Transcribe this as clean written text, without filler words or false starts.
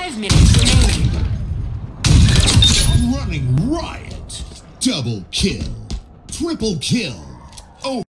5 minutes remaining. Running riot. Double kill. Triple kill.